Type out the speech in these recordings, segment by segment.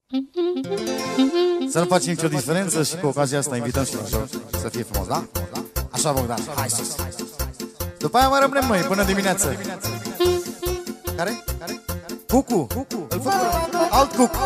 Să nu facem nicio diferență și cu ocazia asta invităm și la joc să fie frumos, da? Așa, Bogdan, hai sus. După aia mai rămânem noi până dimineață. Care? Cucu. Îl făcut. Alt cucu.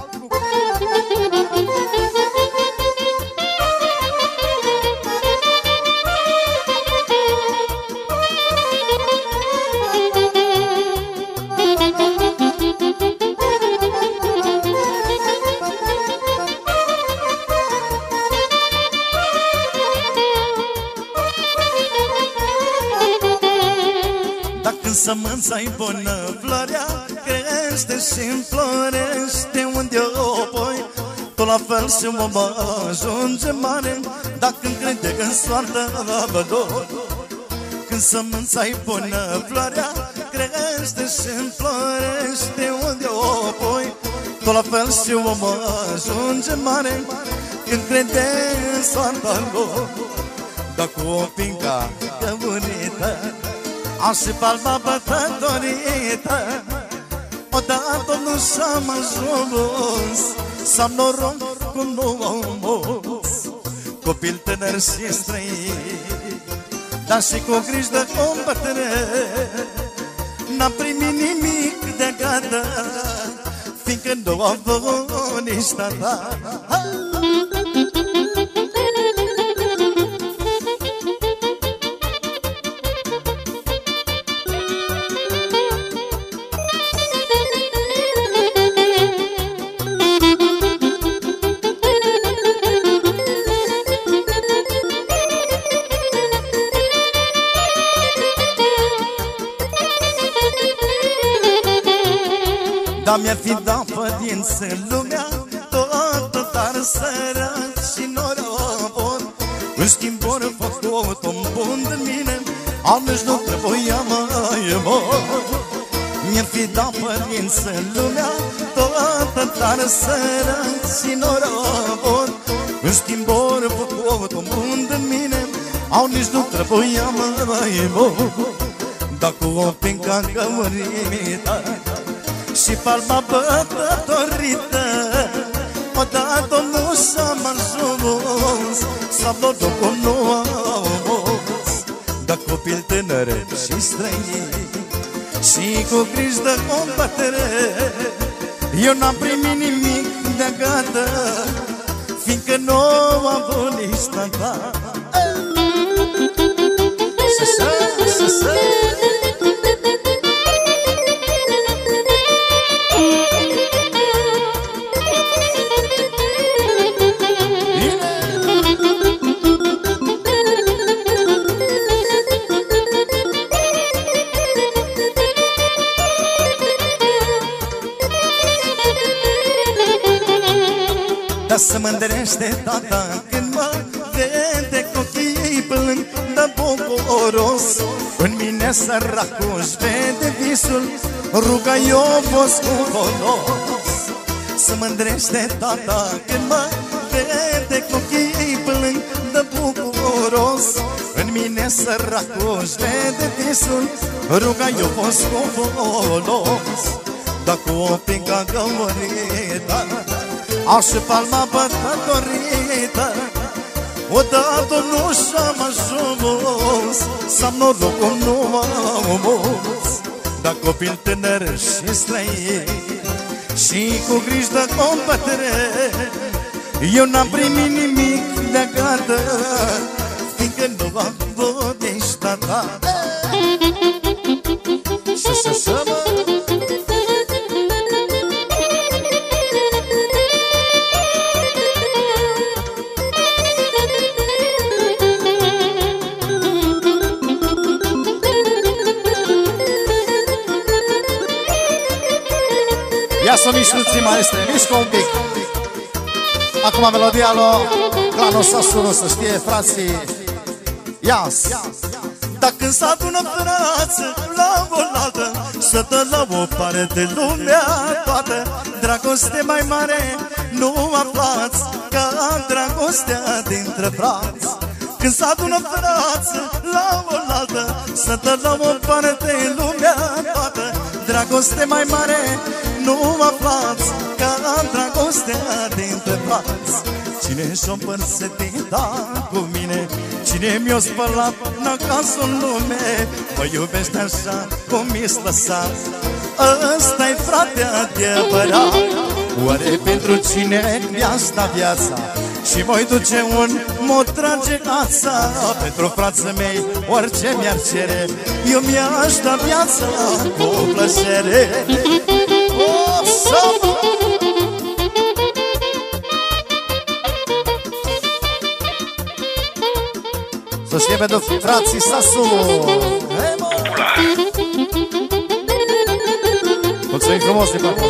Sămânța-i bună, floarea crește și înflorește unde o pui. Tot la fel și om ajunge mare dacă încrede în soartă vă dor. Când sămânța-i bună, floarea crește și înflorește unde o pui. Tot la fel și om ajunge mare când crede în soartă lor. Dacă o pinca cămurită și palma bătătorită, odată nu s-am ajuns să-am noroc cu nouăs. Copil tânăr și străin, dar și cu griji de om bătrân, n-am primit nimic de gata, fiindcă nu am avut nici tata. Dar mi-ar fi dat părință în lumea toată, dar sărac și norobor. În schimb ori făcut un bun de mine, al nici nu trebuia mai mor. Mi-ar fi dat părință în lumea toată, dar sărac și norobor. În schimb ori făcut un bun de mine, al nici nu trebuia mai mor. Dacă o pinca cămărită și palma bătătorită, odată nu s-am ajuns să-am noroc nouăs. Dar copil tânăr și străin și cu griji de om bătrân, eu n-am primit nimic de gata, fiindcă nu am avut nici tata. Să Dar se mândrește tata când mă vede cu ochii plâng de bucuros. În mine săracul își vede visul, ruga eu fost cu folos. Se mândrește tata când mă vede cu ochii plâng de bucuros. În mine săracul își vede visul, ruga eu fost cu folos. Dacă o pinca cămărită și palma bătătorită, odată nu s-am ajuns să-am noroc cu nouăs. Dar copil tânăr și străin și cu griji de om bătrân, eu n-am primit nimic de gata, fiindcă nu am avut nici tata. Și mă ia să mișluți, maestre, mișcă un pic. Acum melodia lui Clano Sasulu, să știe frații. Ia-s! Dacă s-adună frață la oaltă, să dă la o parte lumea toată, dragoste mai mare nu aflați ca dragostea dintre frați. Când s-adună frață la oaltă, să dă la o parte lumea toată, dragoste mai mare nu aflați, ca dragostea dintre frați. Cine și-o împărțit cu mine, cine mi-o spălat năcasul în lume, mă iubește așa cum mi-s lăsat, ăsta-i frate adevărat. Oare pentru cine mi-aș da viața și voi duce un mot trage ața? Pentru frații mei orice mi-ar cere, eu mi-aș da viața cu plăcere. Oh, să-mă! Să știe pentru frații Sasu. Mulțumim frumos de partea.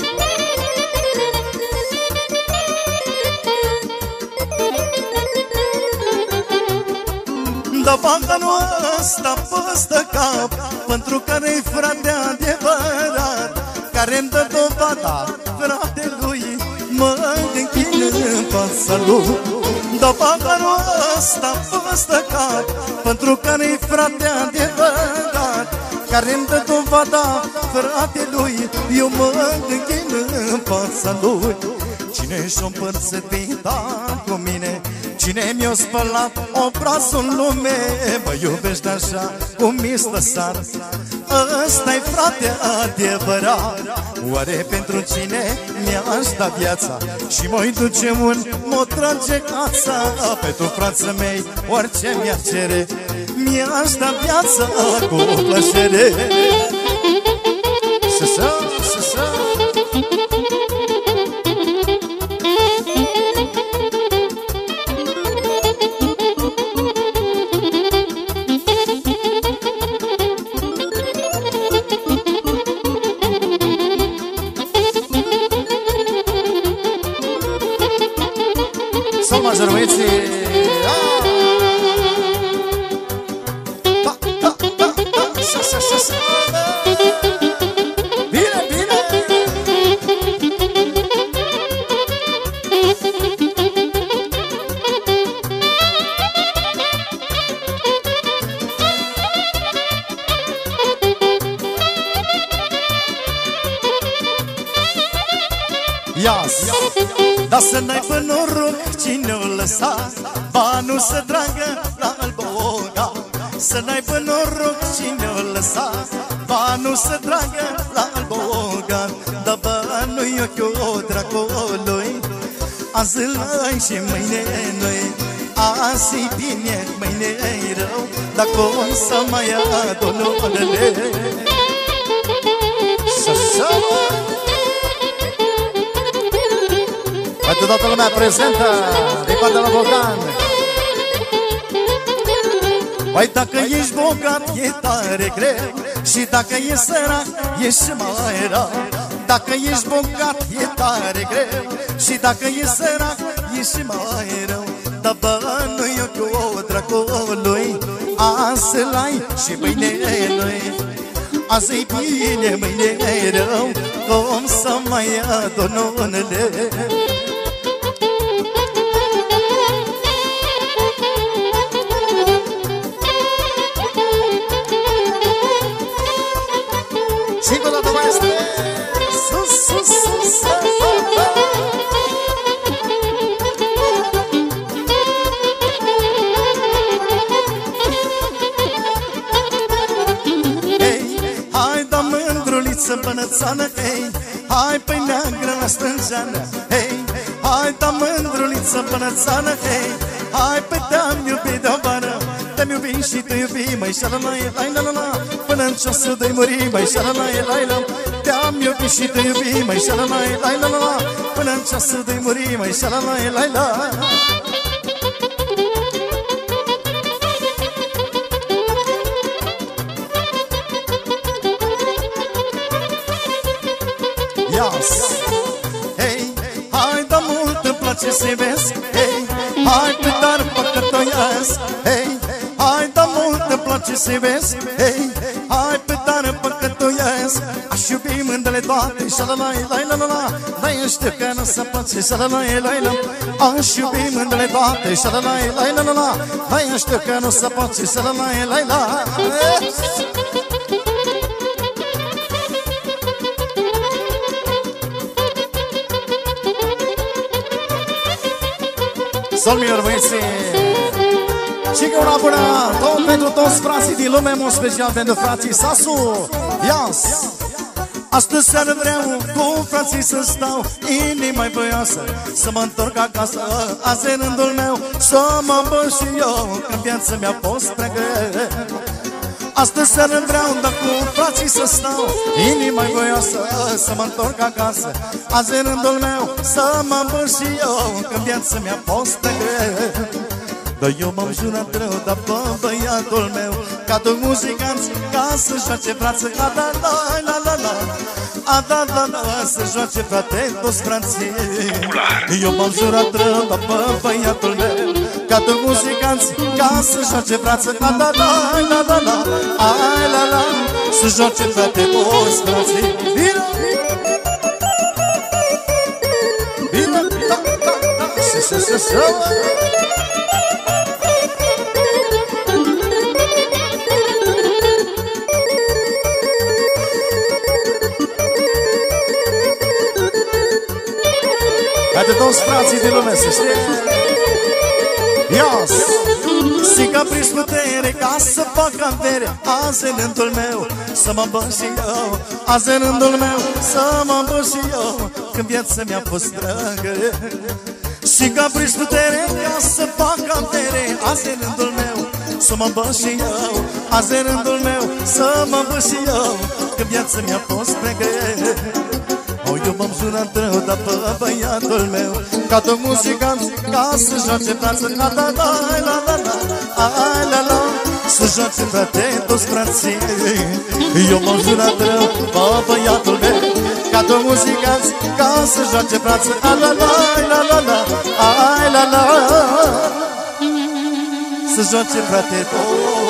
Da bancanul ăsta păstă cap, pentru care-i frate adevărat, care-mi dă dovada fratelui, mă închin în fața lui. Da bancanul ăsta păstă cap, pentru care-i frate adevărat, care-mi dă dovada fratelui, eu mă închin în fața lui. Cine și-o împărțit cu mine, cine mi-o spălat obrazul în lume, mă iubește așa cum mi-s lăsat, ăsta-i frate adevărat. Oare pentru cine mi-aș da viața și mă-i duce un mot trage ața? Pentru frații mei orice mi-ar cere, mi-aș da viața cu plăcere. Să-să, să-să. Sol major, băieții! Da, da, da, da, să. Bine, bine! Ias! Dar să n-aibă noroc cine-o lăsa banul să dragă la alboga. Să n-aibă noroc cine-o lăsa banul să dragă la alboga. Dar banul-i ochiul dracului, azi l-ai și mâine nu-i. Azi-i bine, mâine-i rău, dacă o să mai adună-le. Să-să. Pentru toată lumea prezentă, din partea la Bogdan. Păi dacă ești bogat e tare greu, și dacă ești sărac e și mai rău. Dacă ești bogat e tare greu, și dacă ești sărac e și mai rău. Dar banul-i ochiul dracului, azi l-ai și mâine nu-i. Azi-i bine, mâine-i rău, cum să mai adună unele. Și încă o dată mai este sus. Hei, hai da mândruliță bănățană, hei, hai pe neagră la stângeană. Hei, hai da mândruliță bănățană, hei, hai pe te-am iubit de-o vară. Te-am iubit și te iubi, măi șalalai-lai-la-la-la, până-n ceasul de-i muri, măi șalalai-lai-la. Te-am iubit și te iubi, măi șalalai-lai-la-la, până-n ceasul de-i muri, măi șalalai-lai-la. Ias! Hei, hai da mult îmi place să-i vezi, hei, hai pe dar păcătoiesc, hei, hai da mult îmi place să-i vezi, hei, hai pe dar păcătoiesc. Aș iubi mândele toate, șalalai-lai-la-la-la, dar eu știu că nu se poate, șalalai-lai-la. Aș iubi mândele toate, șalalai-lai-la-la-la, dar eu știu că nu se poate, șalalai-lai-la. Solmilor băieții. Și că una bună tot pentru toți frații din lume, în special pentru frații Sasu. Ias! Astăzi seară vreau cu frații să stau, inima-i voioasă să mă întorc acasă. Azi e rândul meu să mă băr și eu, că viața mea fost prea grea. Astăzi seară vreau, dar cu frații să stau, inima-i voioasă să mă întorc acasă. Azi e rândul meu să mă băr și eu, că viața mea fost prea grea. Dar eu m-am jurat rău, dar pe băiatul meu, ca toți muzicanți, ca să joace frață, a da la la la la, a da la la, să joace frate toți frații. Eu m-am jurat rău, dar pe băiatul meu, ca toți muzicanți, ca să joace frață, a da la la la la, ai la la, să joace frate toți frații. Bine! Bine! Da, da, da! De toți frații din lume, să știi. Ias! Și că priși putere ca să fac avere, azi e rândul meu să mă băr și eu. Azi e rândul meu să mă băr și eu, când viața mi-a fost dragă. Și că priși putere ca să fac avere, azi e rândul meu să mă băr și eu. Azi e rândul meu să mă băr și eu, când viața mi-a fost dragă. Eu m-am jurat rău, dar pe băiatul meu, ca tot muzicanți, ca să joace frață, la la la la la la, ai la la, să joace frate toți frații. Eu m-am jurat rău, pe băiatul meu, ca tot muzicanți, ca să joace frață, la la la la la la, ai la la, să joace frate toți.